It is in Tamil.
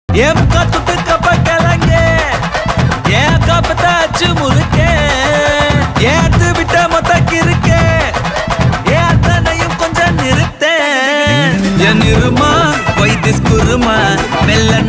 ஏன் காத்துட்டு கப்பக்கலங்க ஏன் காப்பத்தாச்சு முழுக்கே ஏத்து விட்ட மொத்தக்கு இருக்கே ஏன் அத்தனையும் கொஞ்சம் நிறுத்தேன் என் இருமா வைத்திஸ் குருமா மெல்ல